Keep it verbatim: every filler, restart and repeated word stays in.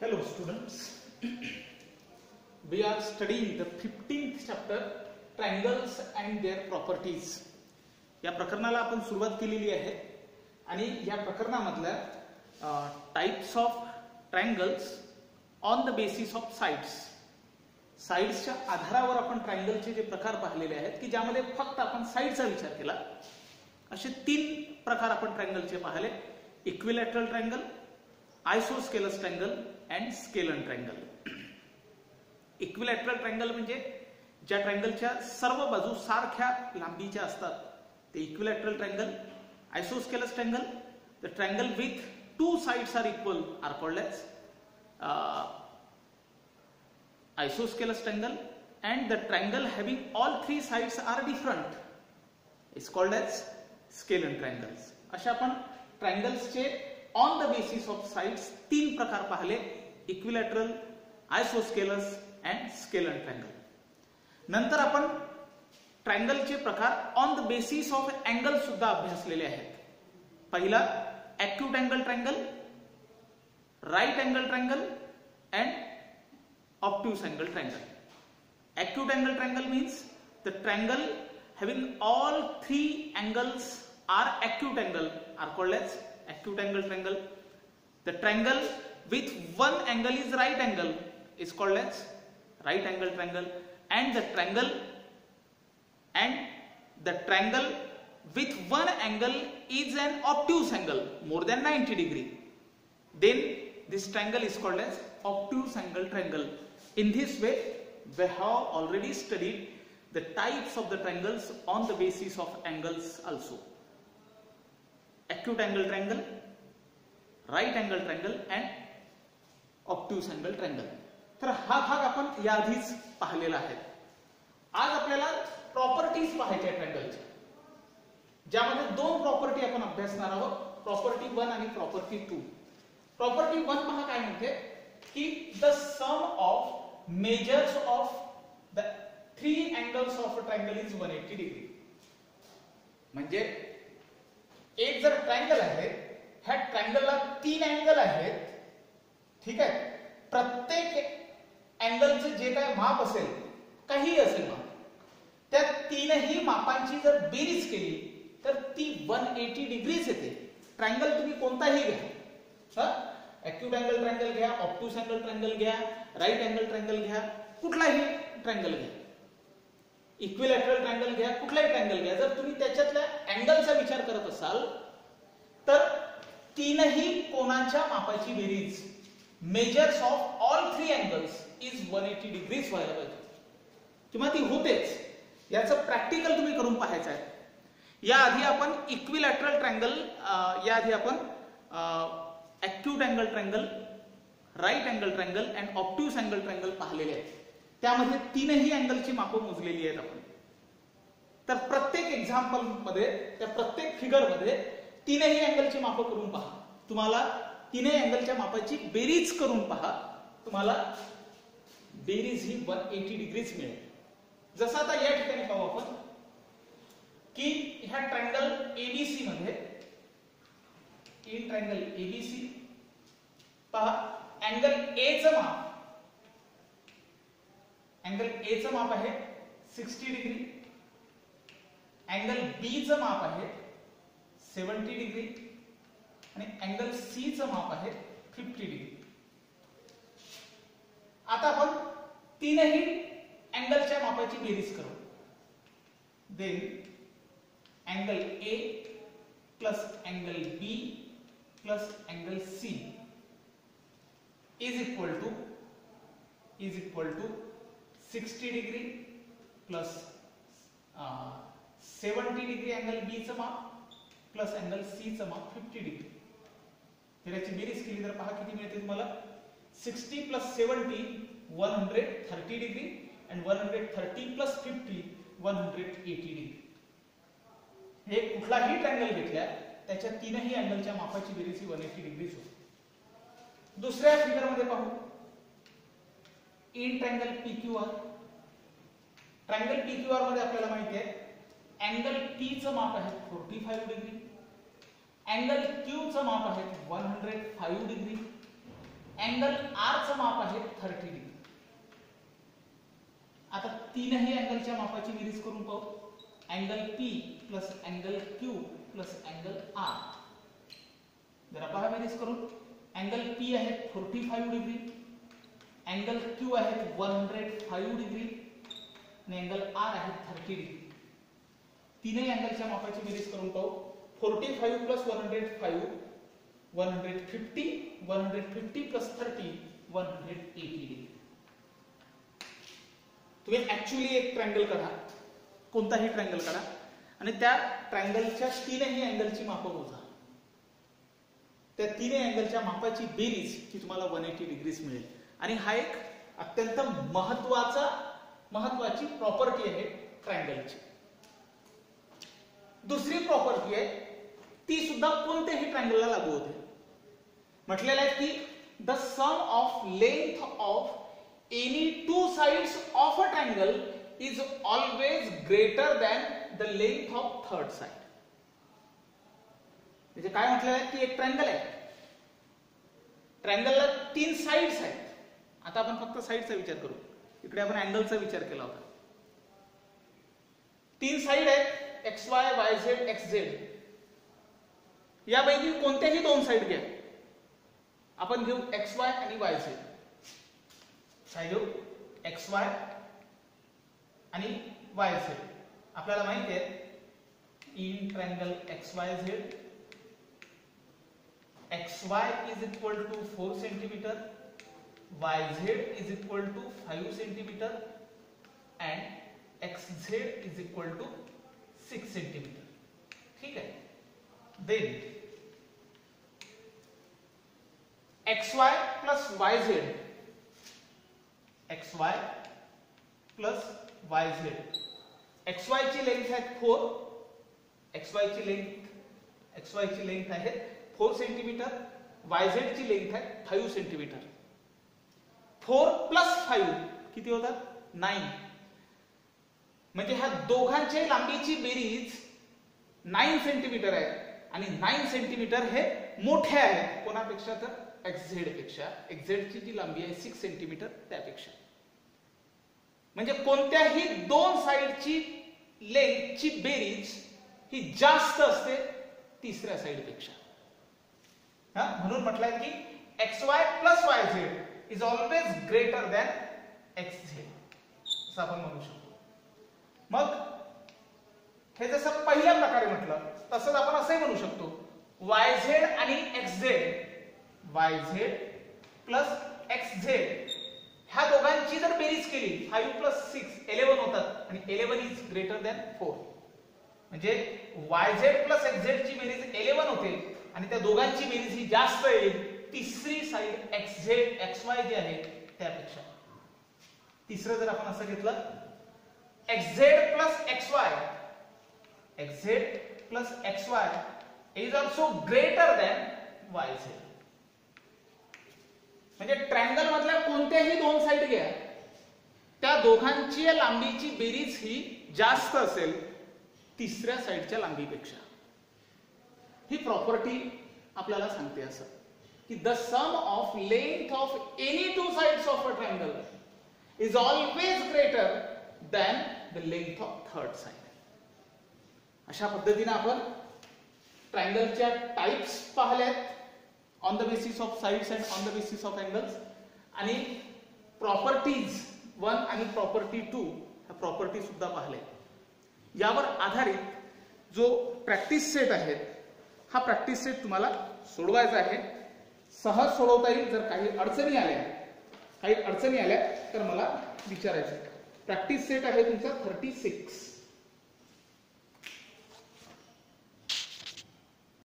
Hello students, we are studying the fifteenth chapter triangles and their properties. या प्रकरणाला आपण सुरुवात केलेली आहे आणि या प्रकरणामधल्या types of triangles on the basis of sides साइड्सच्या आधारावर आपण ट्रायंगलचे जे प्रकार पाहिलेले आहेत की ज्यामध्ये फक्त आपण साइडचा विचार केला. असे तीन प्रकार आपण ट्रायंगलचे पाहिले: equilateral triangle, isosceles triangle and scalene triangle. Equilateral triangle म्हणजे ज्या ट्रायंगलच्या सर्व बाजू सारख्या लांबीच्या असतात ते equilateral triangle. Isosceles triangle, the triangle with two sides are equal are called as isosceles triangle, and the triangle having all three sides are different is called as scalene triangles. अशा आपण ट्रायंगल्स चे on the basis of sides तीन प्रकार पाहिले: equilateral, isosceles and scalene triangle. नंतर आपण ट्रायंगलचे प्रकार on the basis of angle सुद्धा अभ्यासलेले आहेत. पहिला acute angle triangle, right angle triangle and obtuse angle triangle. Acute angle triangle means the triangle having all three angles are acute angle are called as acute angle triangle. The triangle with one angle is right angle is called as right angle triangle, and the triangle and the triangle with one angle is an obtuse angle more than ninety degree, then this triangle is called as obtuse angle triangle. In this way, we have already studied the types of the triangles on the basis of angles also: acute angle triangle, right angle triangle and obtuse angle triangle. तर हा भाग आपण याआधीच पाहिलेला आहे. आज आपल्याला properties पाहायच्या ट्रायंगलच्या, ज्यामध्ये दोन प्रॉपर्टी आपण अभ्यासणार आहोत: प्रॉपर्टी वन आणि प्रॉपर्टी टू. प्रॉपर्टी वन पहा काय म्हणते की the sum of measures of the three angles of a triangle is one hundred eighty degree. म्हणजे एक जर ट्रायंगल आहे, ह्या ट्रायंगलला तीन अँगल आहेत, ठीक आहे. प्रत्येक अँगलचे जे काय माप असेल, काही असेल माप, त्या तीनही मापांची जर बेरीज केली तर ती एक सौ ऐंशी डिग्रीज येते. ट्रायंगल तुम्ही कोणताही घ्या, ॲक्यूट अँगल ट्रायंगल घ्या, ऑब्ट्यूस अँगल ट्रायंगल घ्या, राईट अँगल ट्रायंगल घ्या, कुठलाही ट्रायंगल घ्या, इक्विलॅटरल ट्रायंगल घ्या, कुठलाही ट्रायंगल घ्या, जर तुम्ही त्याच्यातल्या अँगलचा विचार करत असाल तर तीनही कोनाच्या मापाची बेरीज, measures of all three angles is एक सौ ऐंशी डिग्रीज व्हायला पाहिजे, किंवा ती होतेच. याचं प्रॅक्टिकल तुम्ही करून पाहायचं आहे. याआधी आपण इक्विलॅटरल ट्रायंगल, याआधी आपण acute angle triangle, right angle triangle and obtuse angle triangle पाहिलेले आहेत. त्यामध्ये तीनही अँगलची मापं मोजलेली आहेत आपण. तर प्रत्येक एक्झाम्पल मध्ये, त्या प्रत्येक फिगर मध्ये तीनही अँगलची मापं करून पहा. तुम्हाला तीनही अँगलच्या मापाची बेरीज करून पहा, तुम्हाला बेरीज ही एक सौ ऐंशी डिग्रीज मिळेल. जसं आता या ठिकाणी पाहू आपण की ह्या ट्रायंगल एबीसी मध्ये, इन ट्रायंगल एबीसी पहा, अँगल ए चं माप, अँगल ए चं माप आहे साठ डिग्री, अँगल बी चं माप आहे सत्तर डिग्री आणि अँगल सी चं माप आहे पन्नास डिग्री. आता आपण तीनही अँगलच्या मापाची बेरीज करू. Then angle A plus angle B plus angle C is equal to is equal to sixty degree plus uh, seventy degree angle B चं माप प्लस अँगल सी चं माप पन्नास डिग्री. तर याची बेरीज केली तर पहा किती मिळते तुम्हाला. साठ प्लस सत्तर एक सौ तीस डिग्री and एक सौ तीस प्लस पन्नास एक सौ ऐंशी डिग्री. हे कुठलाही ट्रायंगल घेतल्या त्याच्या तीनही अँगलच्या मापाची बेरीज ही एक सौ ऐंशी डिग्रीज होते. दुसऱ्या फिगर मध्ये पाहू, in triangle PQR. Triangle PQR मध्ये आपल्याला माहिती आहे अँगल पी चं माप आहे पंचेचाळीस डिग्री, अँगल क्यू चं माप आहे एक शून्य पाच डिग्री, अँगल आर चं माप आहे थर्टी डिग्री. आता तीनही अँगलच्या मापाची बेरीज करून पाहू. Angle P plus angle Q plus angle R. जरा पहा बेरीज करून. अँगल पी आहे पंचेचाळीस डिग्री, अँगल क्यू आहे एक सो पाच डिग्री आणि अँगल आर आहे तीस डिग्री. तीनही अँगलच्या मापाची बेरीज करून पाहू. पंचेचाळीस प्लस एक सो पाच एक सो पन्नास, एक सो पन्नास प्लस तीस एक सो अस्सी डिग्री. तुम्ही ऍक्च्युअली एक ट्रायंगल काढा, कोणताही ट्रायंगल काढा आणि त्या ट्रायंगलच्या तीनही अँगलची मापं मोजा. त्या तीनही अँगलच्या मापाची बेरीज ही तुम्हाला एकशे ऐंशी डिग्रीज मिळेल. आणि हा एक अत्यंत महत्वाचा महत्वाची प्रॉपर्टी आहे ट्रायंगलची. दुसरी प्रॉपर्टी आहे ती सुद्धा कोणत्याही ट्रायंगलला लागू होते. म्हटलेलं आहे की the sum of length of any two sides of a triangle is always greater than the length of third side. म्हणजे काय म्हटलेलं आहे की एक ट्रायंगल आहे, ट्रायंगलला तीन साइड्स आहेत. आता आपण फक्त साइडचा विचार करू. इकडे आपण अँगलचा विचार केला होता. तीन साइड आहेत X Y Y Z X Z. यापैकी कोणत्याही दोन साइड घ्या. आपण घेऊ एक्स वाय आणि वाय झेड. काय घेऊ? एक्स वाय आणि वाय झेड. आपल्याला माहिती आहे in triangle X Y Z xy is equal to four centimeter, yz is equal to five centimeter and xz is equal to six centimeter. ठीक है. Then xy plus yz, xy plus yz. xy ची length है four, xy ची length xy ची length आहे four centimetre, yz ची length आहे five centimetre. Four plus five किती होतात? नाइन. म्हणजे ह्या दोघांच्या लांबीची बेरीज नाइन सेंटीमीटर आहे आणि नाइन सेंटीमीटर हे मोठे आहे कोणापेक्षा? तर xz पेक्षा. xz ची जी लांबी आहे सिक्स सेंटीमीटर त्यापेक्षा. म्हणजे कोणत्याही दोन साइडची लेंथची बेरीज ही जास्त असते तिसऱ्या साइड पेक्षा. हा, म्हणून म्हटलंय की xy plus yz is always greater than xz असं आपण म्हणू शकतो. मग हे जसं पहिल्या प्रकारे म्हटलं तसंच आपण असंही म्हणू शकतो yz आणि xz, yz प्लस xz ह्या दोघांची जर बेरीज केली फाइव प्लस सिक्स इलेवन होतात आणि eleven is greater than four. म्हणजे yz प्लस xz ची बेरीज इलेवन होते आणि त्या दोघांची बेरीज ही जास्त येईल तिसरी साइड xz xy जी आहे त्यापेक्षा. तिसरं जर आपण असं घेतलं xz plus xy, xz plus xy is also greater than yz. म्हणजे ट्रायंगल मधल्या कोणत्याही दोन साइड घ्या त्या दोघांची लांबीची बेरीज ही जास्त असेल तिसऱ्या साइडच्या लांबीपेक्षा. ही प्रॉपर्टी आपल्याला सांगते असं की the sum of length of any two sides of a triangle is always greater than the length of third side. अशा पद्धतीने आपण ट्रायंगलच्या टाइप्स पाहिल्यात on the basis of sides and on the basis of angles. आणि properties one आणि property two ह्या property सुद्धा पाहिल्या. यावर आधारित जो प्रॅक्टिस सेट आहे हा प्रॅक्टिस सेट तुम्हाला सोडवायचा आहे. सहज सोडवता येईल. जर काही अडचणी आल्या काही अडचणी आल्या तर मला विचारायचं. प्रॅक्टिस सेट आहे तुमचा थर्टी सिक्स.